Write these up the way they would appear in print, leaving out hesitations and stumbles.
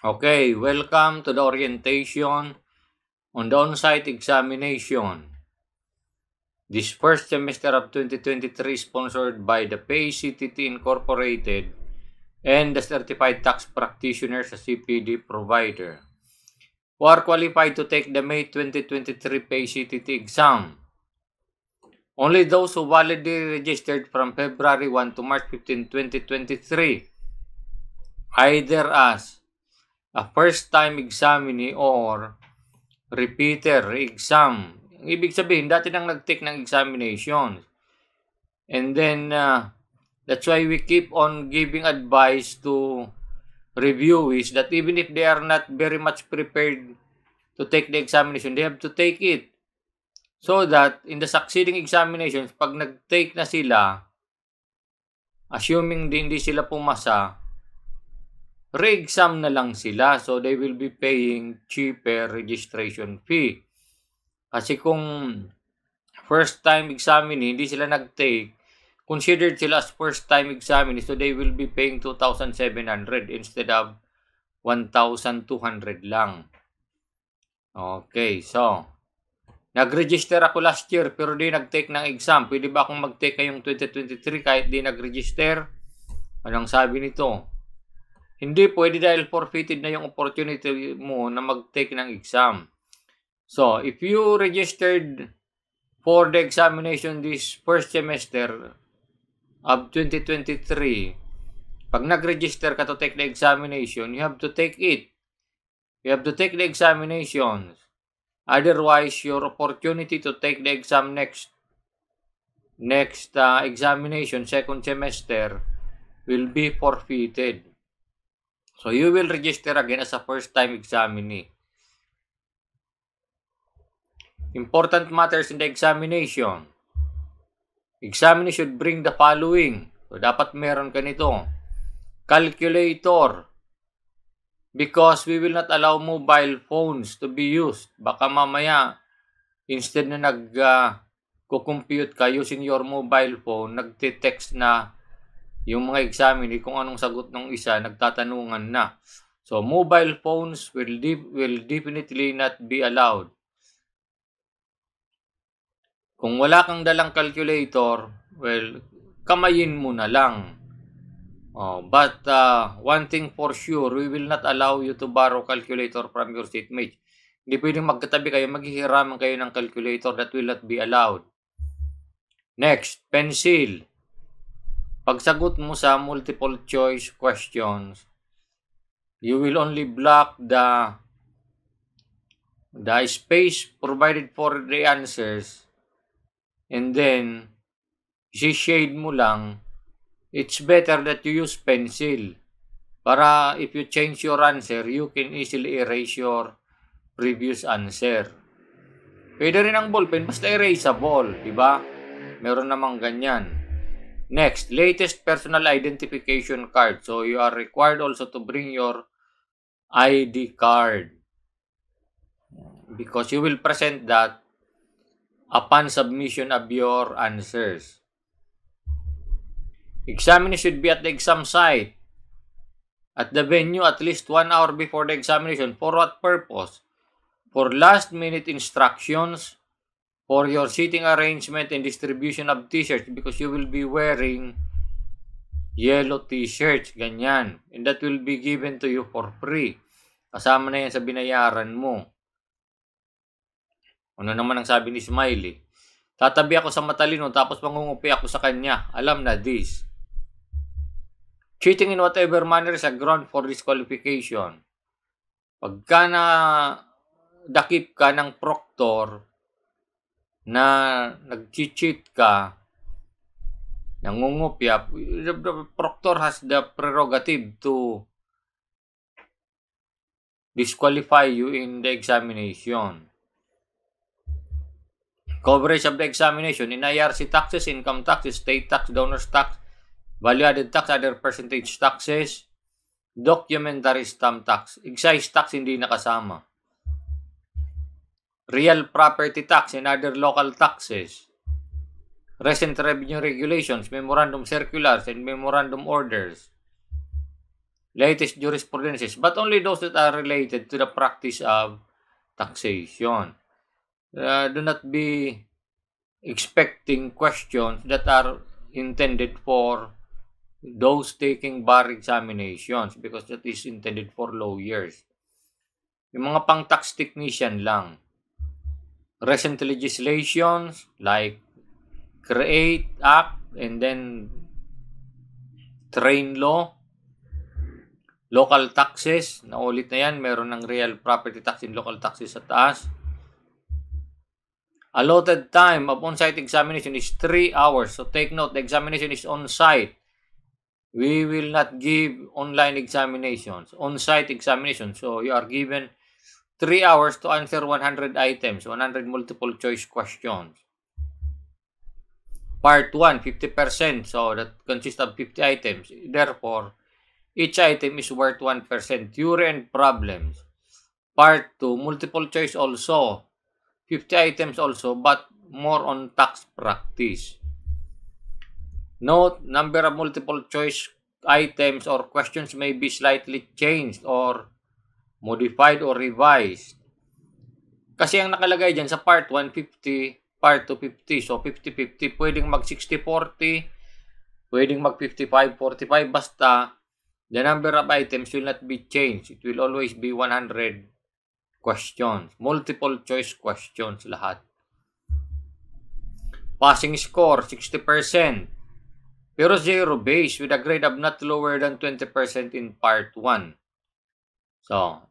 Okay, welcome to the orientation on the on-site examination. This first semester of 2023 sponsored by the PACTT Incorporated and the Certified Tax Practitioners CPD provider who are qualified to take the May 2023 PACTT exam. Only those who validly registered from February 1 to March 15, 2023, either as a first-time examinee or repeater exam. Ibig sabihin, dati nang nag-take ng examination. And then, that's why we keep on giving advice to reviewees that even if they are not very much prepared to take the examination, they have to take it. So that, in the succeeding examinations, pag nag-take na sila, assuming hindi sila pumasa, re-exam na lang sila. So, they will be paying cheaper registration fee. Kasi kung first-time examinee, hindi sila nag-take, considered sila as first-time examinee, so they will be paying 2,700 instead of 1,200 lang. Okay, so, nag-register ako last year pero di nag-take ng exam. Pwede ba akong mag-take ngayong 2023 kahit di nag-register? Anong sabi nito? Hindi pwede dahil forfeited na yung opportunity mo na mag-take ng exam. So, if you registered for the examination this first semester of 2023, pag nag-register ka to take the examination, you have to take it. You have to take the examinations. Otherwise, your opportunity to take the exam next examination, second semester, will be forfeited. So, you will register again as a first-time examinee. Important matters in the examination. Examiner should bring the following. So, dapat meron ka nito. Calculator. Because we will not allow mobile phones to be used. Baka mamaya, instead na nag-compute ka using your mobile phone, nagte-text na yung mga examiner kung anong sagot ng isa, nagtatanungan na. So, mobile phones will definitely not be allowed. Kung wala kang dalang calculator, well, kamayin mo na lang. But one thing for sure, we will not allow you to borrow calculator from your seatmate. Hindi pwedeng magkatabi kayo, maghihiraman kayo ng calculator. That will not be allowed. Next, pencil. Pagsagot mo sa multiple choice questions, you will only block the space provided for the answers. And then, shade mo lang. It's better that you use pencil. Para if you change your answer, you can easily erase your previous answer. Pwede rin ang ballpen, basta erasable, di ba? Meron namang ganyan. Next, latest personal identification card. So, you are required also to bring your ID card. Because you will present that upon submission of your answers. Examiner should be at the exam site, at the venue at least 1 hour before the examination. For what purpose? For last-minute instructions, for your seating arrangement and distribution of t-shirts, because you will be wearing yellow t-shirts, ganyan. And that will be given to you for free. Kasama na yan sa binayaran mo. Ano naman ang sabi ni Smiley? Tatabi ako sa matalino tapos mangungupi ako sa kanya. Alam na this. Cheating in whatever manner is a ground for disqualification. Pagka na dakip ka ng proctor na nag-cheat ka, nangungupya, the proctor has the prerogative to disqualify you in the examination. Coverage of the examination in IRC taxes, income taxes, state tax, donors tax, value-added tax, other percentage taxes, documentary stamp tax, excise tax hindi nakasama, real property tax and other local taxes, recent revenue regulations, memorandum circulars, and memorandum orders, latest jurisprudences, but only those that are related to the practice of taxation. Do not be expecting questions that are intended for those taking bar examinations because that is intended for lawyers. Yung mga pang-tax technician lang. Recent legislations like CREATE Act and then Train Law, local taxes, naulit na yan, meron ng real property tax and local taxes sa taas. Allotted time of on-site examination is 3 hours. So take note, the examination is on-site. We will not give online examinations, on-site examinations. So you are given 3 hours to answer 100 items, 100 multiple choice questions. Part 1, 50%. So that consists of 50 items. Therefore, each item is worth 1%. Theory and problems. Part 2, multiple choice also. 50 items also, but more on tax practice. Note, number of multiple choice items or questions may be slightly changed or modified or revised. Kasi ang nakalagay dyan sa part 1, 50, part 2, 50. So, 50-50. Pwedeng mag 60-40. Pwedeng mag 55-45. Basta, the number of items will not be changed. It will always be 100 questions. Multiple choice questions lahat. Passing score, 60%. Pero zero base with a grade of not lower than 20% in part 1. So,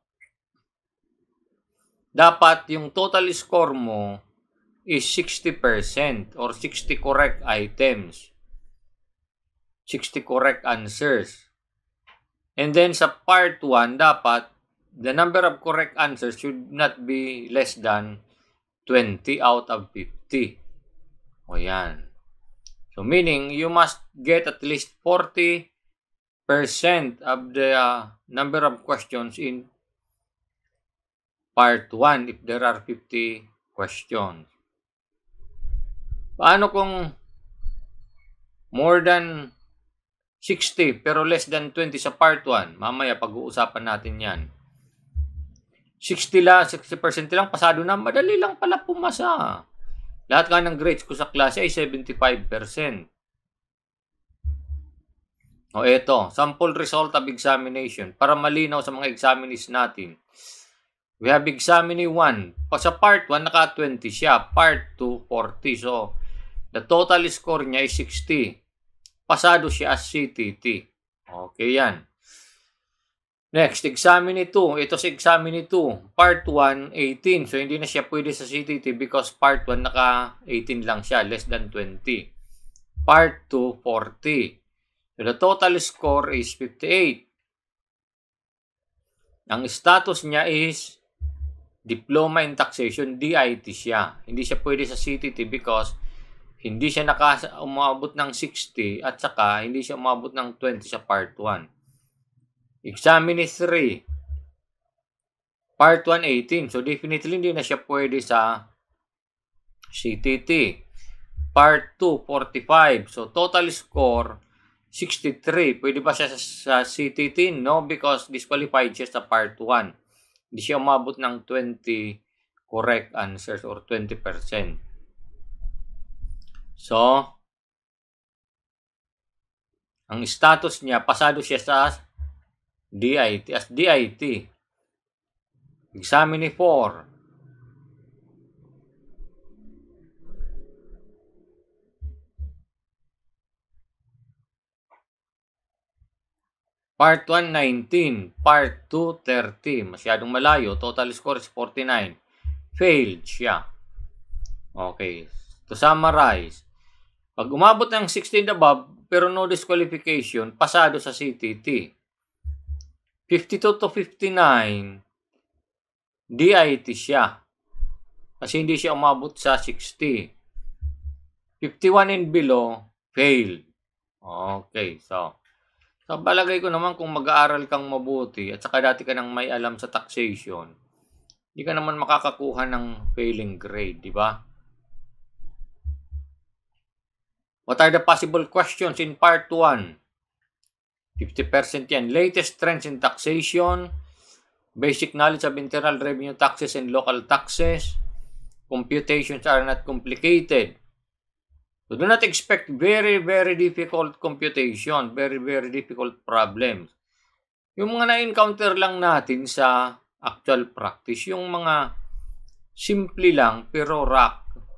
dapat yung total score mo is 60% or 60 correct items. 60 correct answers. And then sa part 1, dapat the number of correct answers should not be less than 20 out of 50. O yan. So meaning, you must get at least 40% of the number of questions in part 1 if there are 50 questions. Paano kung more than 60 pero less than 20 sa part 1? Mamaya pag-uusapan natin yan. 60% lang, pasado na, madali lang pala pumasa. Lahat nga ng grades ko sa klase ay 75%. O eto, sample result of examination para malinaw sa mga examinees natin. We have examinee 1. Sa part 1, naka 20 siya. Part 2, 40. So, the total score niya is 60. Pasado siya as CTT. Okay yan. Next, examine 2. Ito si examine 2. Part 1, 18. So, hindi na siya pwede sa CTT because part 1 naka 18 lang siya, less than 20. Part 2, 40. So, the total score is 58. Ang status niya is Diploma in Taxation, DIT siya. Hindi siya pwede sa CTT because hindi siya umabot ng 60 at saka hindi siya umabot ng 20 sa part 1. Examine 3. Part 1, 18. So, definitely hindi na siya pwede sa CTT. Part 2, 45. So, total score, 63. Pwede ba siya sa CTT? No, because disqualified siya sa part 1. Hindi siya umabot ng 20 correct answers or 20%. So, ang status niya, pasado siya sa DIT as DIT. Examine 4. Part 1, 19. Part 2, 30. Masyadong malayo. Total score is 49. Failed siya. Okay. To summarize, pag umabot ng 16 above, pero no disqualification, pasado sa CTT. 52 to 59, DIT siya. Kasi hindi siya umabot sa 60. 51 and below, failed. Okay, so palagay ko naman kung mag-aaral kang mabuti at saka dati ka nang may alam sa taxation, hindi ka naman makakakuha ng failing grade, di ba? What are the possible questions in part 1? 50% yan. Latest trends in taxation, basic knowledge of internal revenue taxes and local taxes. Computations are not complicated. So do not expect very, very difficult computation, very, very difficult problems. Yung mga na-encounter lang natin sa actual practice, yung mga simple lang pero rock.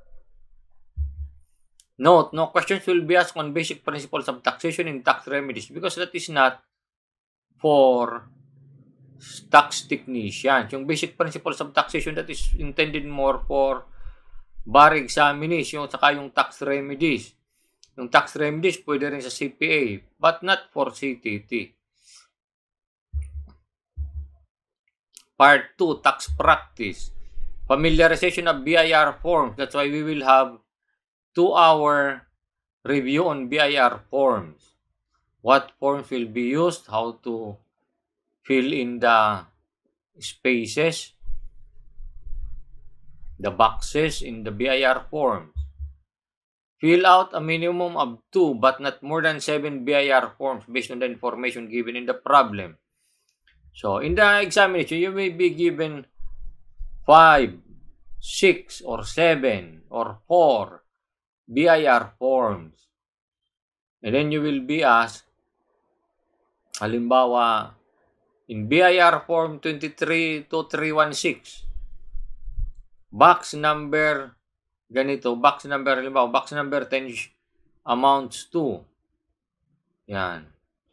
Note, no questions will be asked on basic principles of taxation and tax remedies because that is not for tax technicians. Yung basic principles of taxation, that is intended more for bar examination saka yung tax remedies. Yung tax remedies pwede rin sa CPA but not for CTT. Part 2, tax practice. Familiarization of BIR forms. That's why we will have 2-hour review on BIR forms. What forms will be used, how to fill in the spaces, the boxes in the BIR forms. Fill out a minimum of 2 but not more than 7 BIR forms based on the information given in the problem. So, in the examination, you may be given 5, 6, or 7, or 4 BIR forms. And then you will be asked, halimbawa, in BIR form 232316, box number ganito, box number, halimbawa, box number 10 amounts to, yan.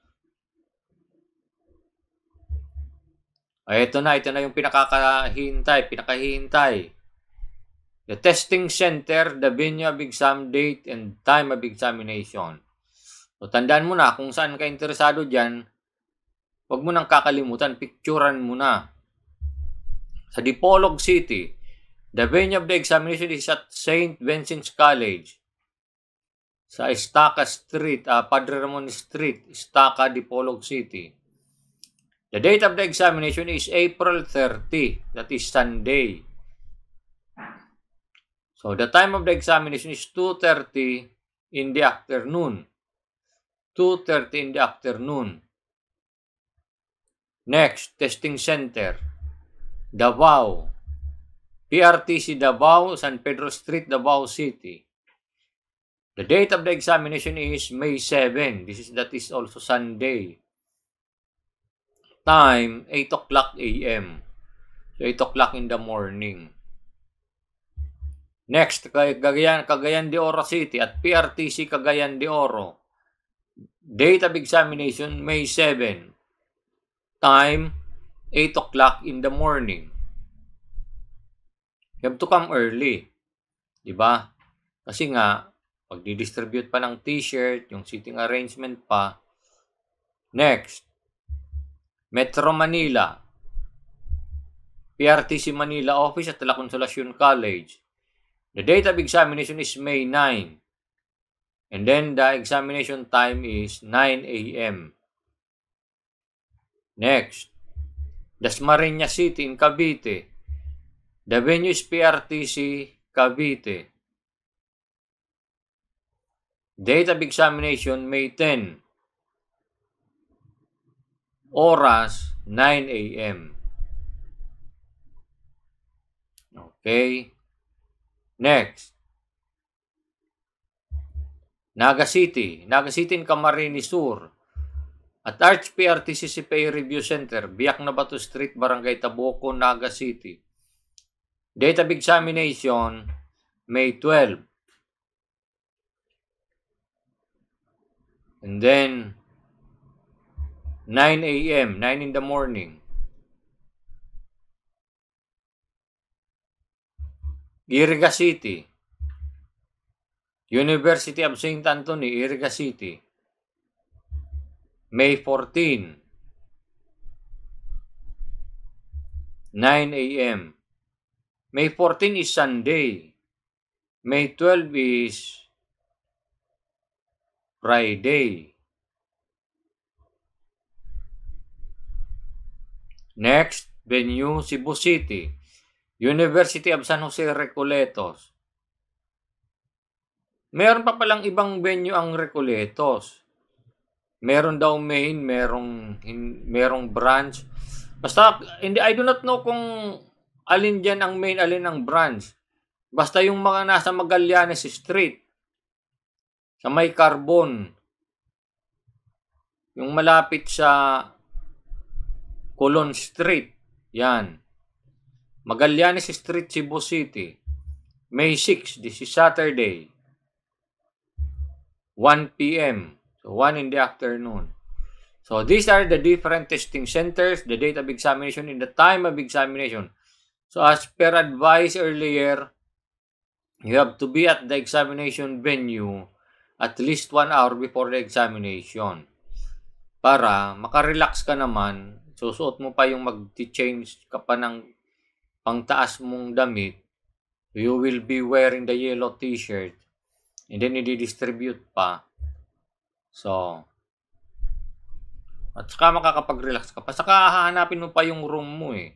Ay, ito na yung pinakahihintay. The testing center, the venue of exam date, and time of examination. So, tandaan mo na kung saan ka interesado dyan, huwag mo nang kakalimutan, picturean mo na. Sa Dipolog City, the venue of the examination is at St. Vincent's College. Sa Estaca Street, Padre Ramon Street, Estaca, Dipolog City. The date of the examination is April 30, that is Sunday. So, the time of the examination is 2:30 in the afternoon. 2:30 in the afternoon. Next, testing center. Davao. PRTC Davao, San Pedro Street, Davao City. The date of the examination is May 7. That is also Sunday. Time, 8 o'clock a.m. So, 8 o'clock in the morning. Next, Cagayan de Oro City at PRTC Cagayan de Oro. Date of examination, May 7. Time, 8 o'clock in the morning. You have to come early. Diba? Kasi nga, pag di-distribute pa ng t-shirt, yung seating arrangement pa. Next, Metro Manila. PRTC Manila Office at La Consolacion College. The date of examination is May 9. And then the examination time is 9 a.m. Next, Dasmariñas City in Cavite. The venue is PRTC Cavite. Date of examination, May 10. Oras, 9 a.m. Okay. Next, Naga City in Camarines Sur. At Arch PRTC CPA Review Center, Biak na Bato Street, Barangay Tabuco, Naga City. Date of examination, May 12. And then, 9 a.m., 9 in the morning. Iriga City. University of St. Anthony, Iriga City. May 14. 9 a.m. May 14 is Sunday. May 12 is Friday. Next, venue, Cebu City. University of San Jose Recoletos. Meron pa palang ibang venue ang Recoletos. Meron daw main, merong branch. Basta, hindi, I do not know kung alin dyan ang main, alin ang branch. Basta yung mga nasa Magallanes Street, sa may Carbon, yung malapit sa Colon Street, yan. Magallanes Street, Cebu City, May 6, this is Saturday, 1 p.m. So, 1 in the afternoon. So, these are the different testing centers, the date of examination, and the time of examination. So, as per advice earlier, you have to be at the examination venue at least 1 hour before the examination. Para makarelax ka naman, susuot mo pa yung mag-change ka pa ng pangtaas mong damit, you will be wearing the yellow t-shirt, and then i-distribute pa. So, at saka makakapag-relax ka pa. Saka hahanapin mo pa yung room mo eh.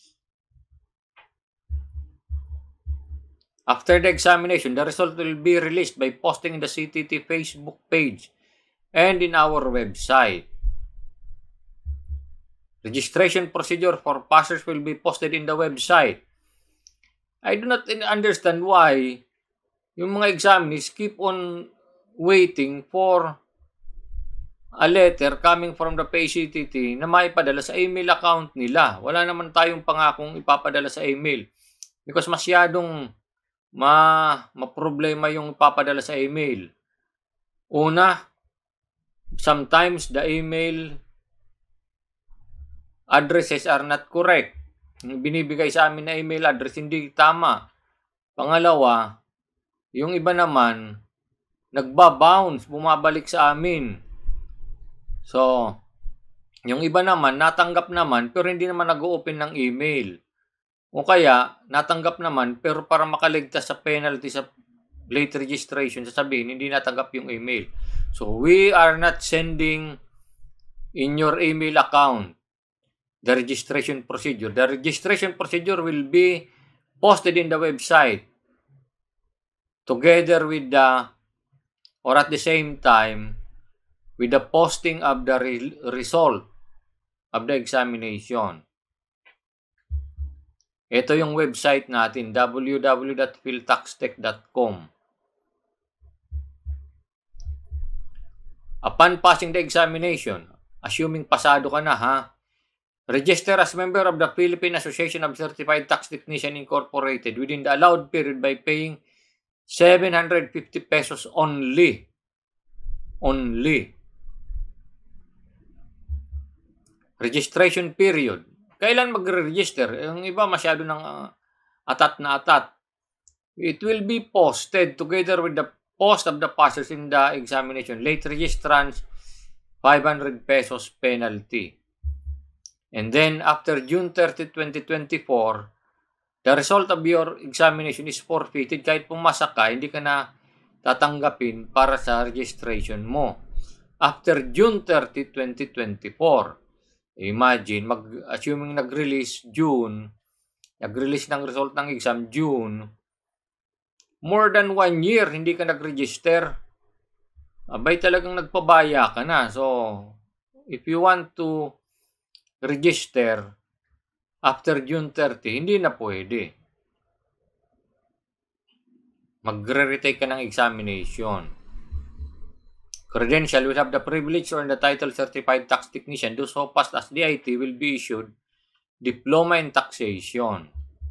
After the examination, the result will be released by posting in the CTT Facebook page and in our website. Registration procedure for passers will be posted in the website. I do not understand why yung mga examinees keep on waiting for a letter coming from the PCTT na maipadala sa email account nila. Wala naman tayong pangakong ipapadala sa email because masyadong ma-problema yung ipapadala sa email. Una, sometimes the email addresses are not correct. Yung binibigay sa amin na email address hindi tama. Pangalawa, yung iba naman nagba-bounce, bumabalik sa amin. So, yung iba naman, natanggap naman, pero hindi naman nag-open ng email. O kaya, natanggap naman, pero para makaligtas sa penalty sa late registration, sasabihin, hindi natanggap yung email. So, we are not sending in your email account the registration procedure. The registration procedure will be posted in the website together with or at the same time, with the posting of the result of the examination. Ito yung website natin, www.philtaxtech.com. Upon passing the examination, assuming pasado ka na register as member of the Philippine Association of Certified Tax Technician Incorporated within the allowed period by paying 750 pesos only. Registration period. Kailan magre-register? Yung iba masyado ng atat na atat. It will be posted together with the post of the passers in the examination. Late registrants, 500 pesos penalty. And then after June 30, 2024, the result of your examination is forfeited. Kahit pumasa ka, hindi ka na tatanggapin para sa registration mo. After June 30, 2024, imagine, assuming nag-release ng result ng exam June, more than 1 year, hindi ka nag-register, abay talagang nagpabaya ka na. So, if you want to register after June 30, hindi na pwede. Magre-retake ka ng examination. Credential will have the privilege or the title Certified Tax Technician. Those who passed as DIT will be issued Diploma in Taxation.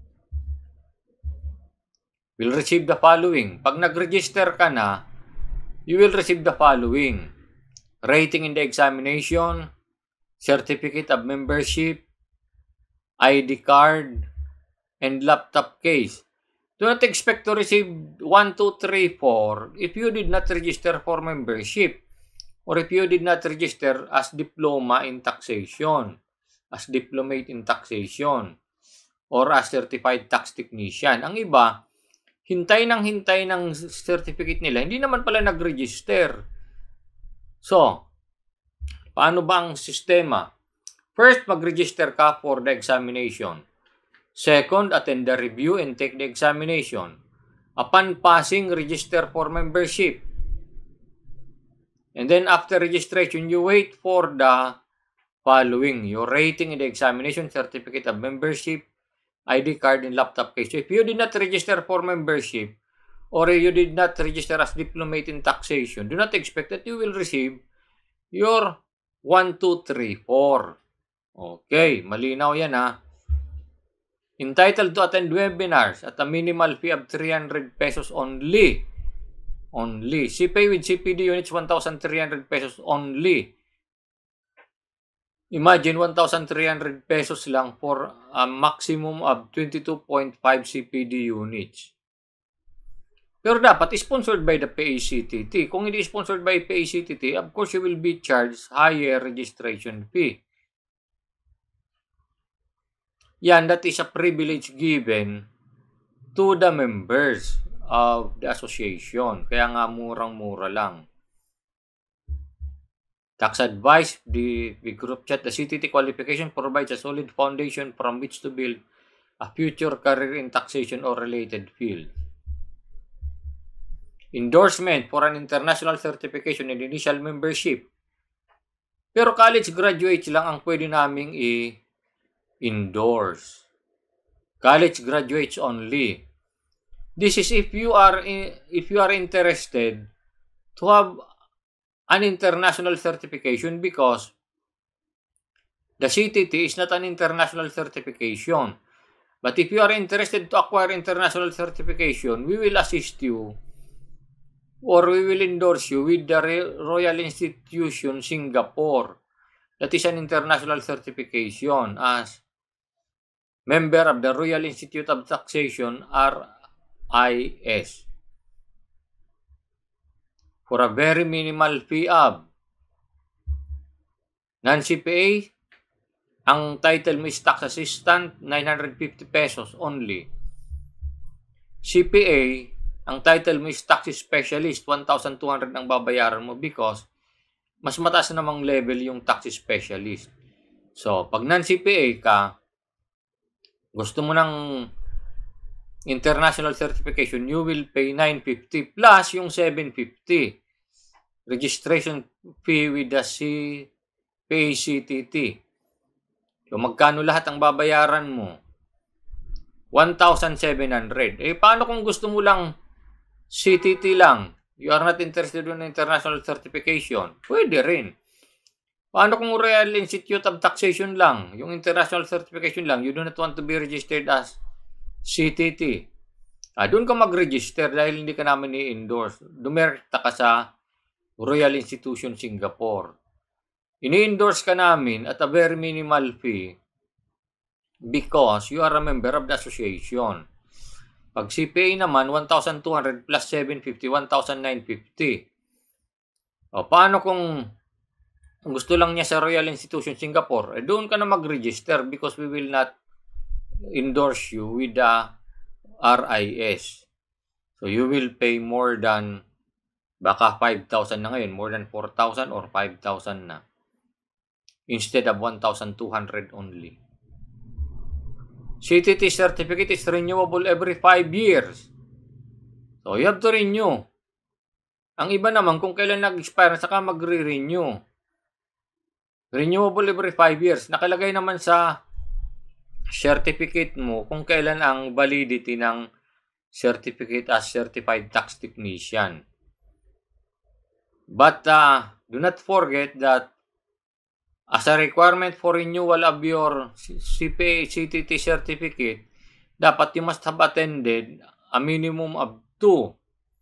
Will receive the following. Pag nag-register ka na, you will receive the following. Rating in the examination, Certificate of Membership, ID card, and laptop case. Do not expect to receive 1, 2, 3, 4 if you did not register for membership or if you did not register as diploma in taxation, as diplomate in taxation, or as certified tax technician. Ang iba, hintay ng certificate nila, hindi naman pala nag-register. So, paano ba ang sistema? First, mag-register ka for the examination. Second, attend the review and take the examination. Upon passing, register for membership. And then after registration, you wait for the following: your rating in the examination, certificate of membership, ID card, and laptop case. So if you did not register for membership, or you did not register as diplomate in taxation, do not expect that you will receive your 1, 2, 3, 4. Okay, malinaw yan ha. Entitled to attend webinars at a minimal fee of 300 pesos only. Only. CPay with CPD units, 1,300 pesos only. Imagine 1,300 pesos lang for a maximum of 22.5 CPD units. Pero dapat sponsored by the PACTT. Kung hindi sponsored by PACTT, of course you will be charged higher registration fee. Yan, that is a privilege given to the members of the association. Kaya nga murang-mura lang. Tax advice, the group chat, the CTT qualification provides a solid foundation from which to build a future career in taxation or related field. Endorsement for an international certification and initial membership. Pero college graduates lang ang pwede naming i-endorse. College graduates only. This is if you are interested to have an international certification, because the CTT is not an international certification. But if you are interested to acquire international certification, we will assist you, or we will endorse you with the Royal Institution Singapore. That is an international certification as member of the Royal Institute of Taxation, RIS. For a very minimal fee of non-CPA, ang title mo is tax assistant, 950 pesos only. CPA, ang title mo is tax specialist, 1,200 ang babayaran mo because mas mataas namang level yung tax specialist. So, pag non-CPA ka, gusto mo ng international certification, you will pay 950 plus yung 750 registration fee with the PACTT. So, magkano lahat ang babayaran mo? 1,700. Paano kung gusto mo lang CTT lang? You are not interested in international certification? Pwede rin. Paano kung Royal Institute of Taxation lang? Yung international certification lang, you do not want to be registered as CTT. Doon ka mag-register dahil hindi ka namin i-endorse. Dumirekta ka sa Royal Institution Singapore. Ini-endorse ka namin at a very minimal fee because you are a member of the association. Pag CPA naman, 1,200 plus 750, 1,950. Paano kung gusto lang niya sa Royal Institution Singapore? Doon ka na mag-register because we will not endorse you with the RIS. So, you will pay more than, baka 5,000 na ngayon, more than 4,000 or 5,000 na. Instead of 1,200 only. CTT certificate is renewable every 5 years. So, you have to renew. Ang iba naman, kung kailan nag-expire, saka magre-renew. Renewable every 5 years. Nakalagay naman sa certificate mo kung kailan ang validity ng certificate as certified tax technician. But do not forget that as a requirement for renewal of your CTT certificate, dapat you must have attended a minimum of 2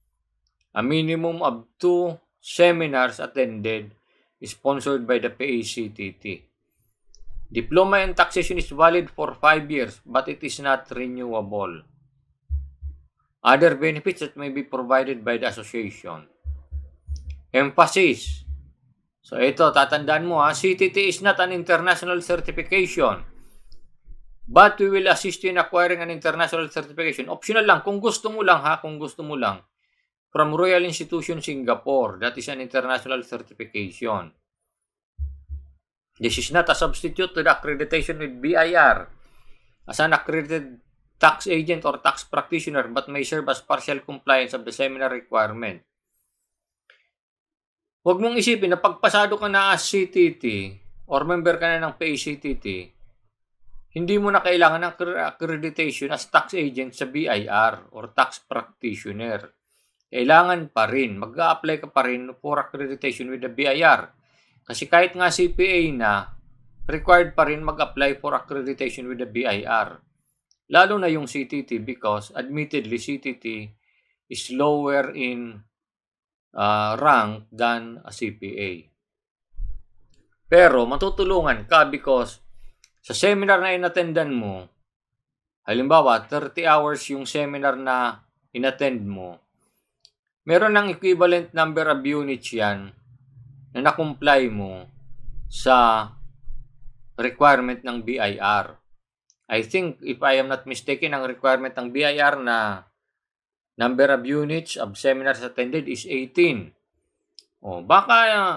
seminars attended sponsored by the PACTT. Diploma in taxation is valid for 5 years, but it is not renewable. Other benefits that may be provided by the association. Emphasis. So, ito, tatandaan mo CTT is not an international certification. But we will assist you in acquiring an international certification. Optional lang, kung gusto mo lang kung gusto mo lang. From Royal Institution Singapore, that is an international certification. This is not a substitute to the accreditation with BIR as an accredited tax agent or tax practitioner, but may serve as partial compliance of the seminar requirement. Huwag mong isipin na pagpasado ka na as CTT or member ka na ng PACTT, hindi mo na kailangan ng accreditation as tax agent sa BIR or tax practitioner. Kailangan pa rin, mag-a-apply ka pa rin for accreditation with the BIR. Kasi kahit nga CPA na, required pa rin mag-apply for accreditation with the BIR. Lalo na yung CTT because admittedly CTT is lower in rank than a CPA. Pero matutulungan ka because sa seminar na inattendan mo, halimbawa 30 hours yung seminar na inattend mo, meron ng equivalent number of units yan na na-comply mo sa requirement ng BIR. I think, if I am not mistaken, ang requirement ng BIR na number of units of seminars attended is 18. Baka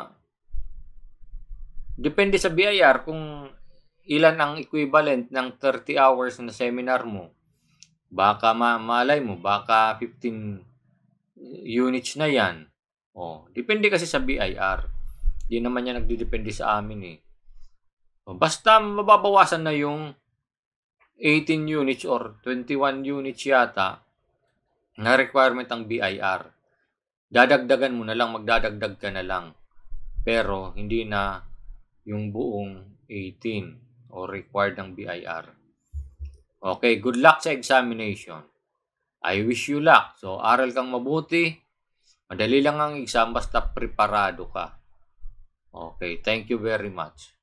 depende sa BIR kung ilan ang equivalent ng 30 hours na seminar mo. Baka malay mo, baka 15 units na yan. Depende kasi sa BIR. Di naman yan nagdidepende sa amin eh. Basta mababawasan na yung 18 units or 21 units yata na requirement ng BIR. Dadagdagan mo na lang, magdadagdag ka na lang. Pero hindi na yung buong 18 or required ng BIR. Okay, good luck sa examination. I wish you luck. So, aral kang mabuti. Madali lang ang exam basta preparado ka. Okay, thank you very much.